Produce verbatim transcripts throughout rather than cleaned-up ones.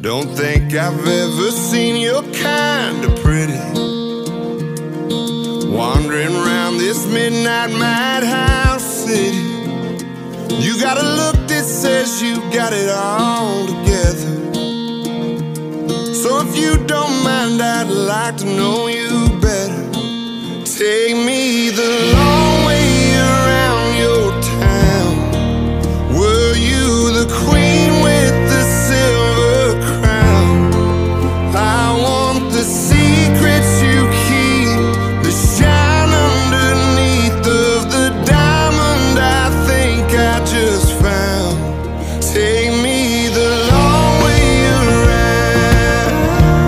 Don't think I've ever seen your kind of pretty, wandering around this midnight madhouse city. You got a look that says you got it all together. So if you don't mind, I'd like to know you better. Take me the long way around your town. Were you the queen with the silver crown? I want the secrets you keep, the shine underneath of the diamond I think I just found. Take me the long way around.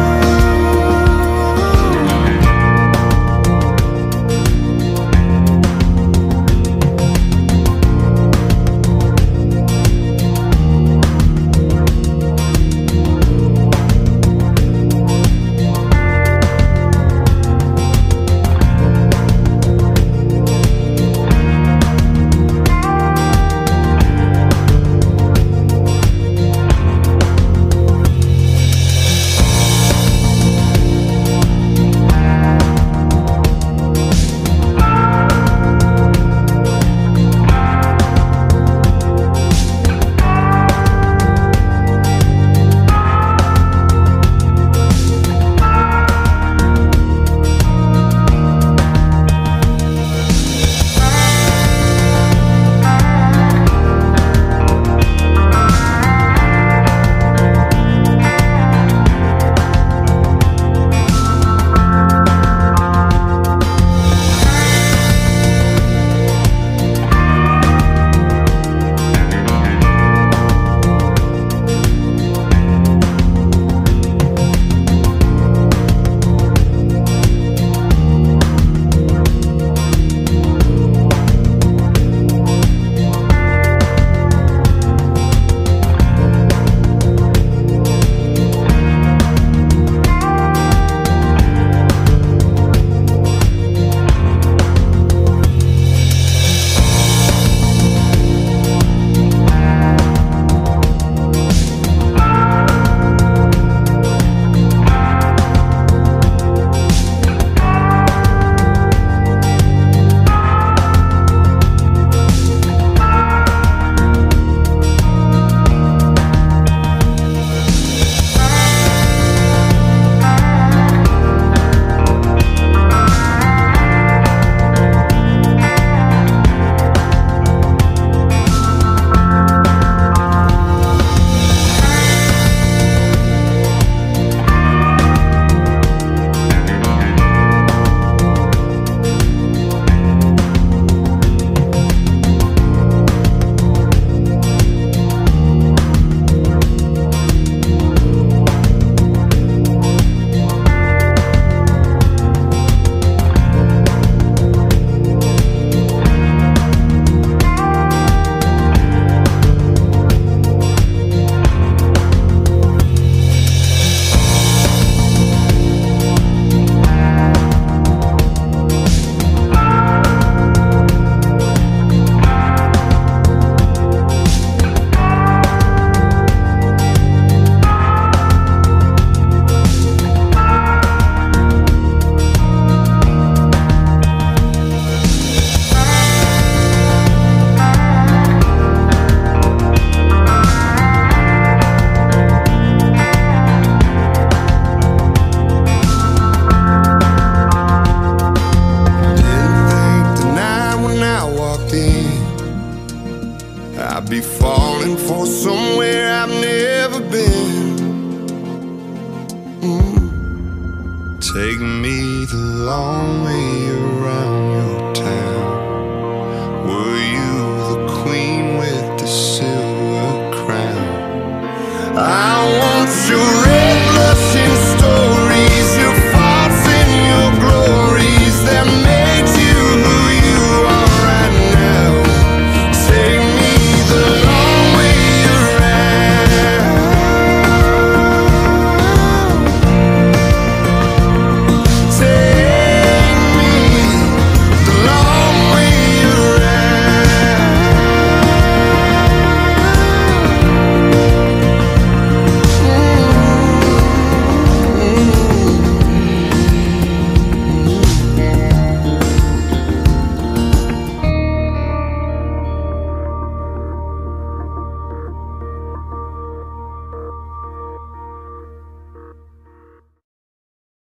I'd be falling for somewhere I've never been. mm. Take me the long way